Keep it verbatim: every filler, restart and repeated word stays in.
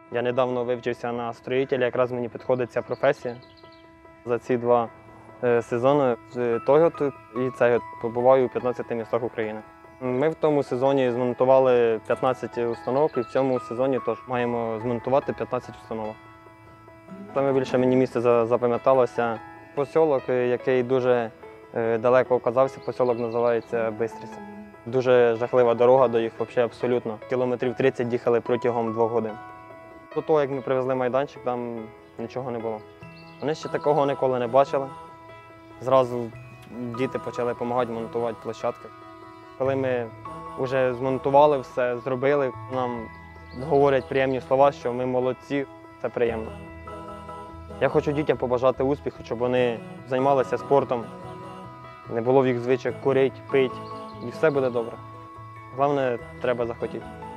Я недавно вивчився на строїтеля, якраз мені підходить ця професія. За ці два е, сезони з Тойоту і цей побуваю у п'ятнадцяти містах України. Ми в тому сезоні змонтували п'ятнадцять установок і в цьому сезоні теж маємо змонтувати п'ятнадцять установок. Саме більше мені місце запам'яталося посілок, який дуже далеко оказався, посілок називається Бистриця. Дуже жахлива дорога до їх, взагалі абсолютно. Кілометрів тридцять їхали протягом двох годин. До того, як ми привезли майданчик, там нічого не було. Вони ще такого ніколи не бачили. Зразу діти почали допомагати монтувати площадки. Коли ми вже змонтували все, зробили, нам говорять приємні слова, що ми молодці, це приємно. Я хочу дітям побажати успіху, щоб вони займалися спортом, не було в їх звичок курити, пити, і все буде добре. Головне, треба захотіти.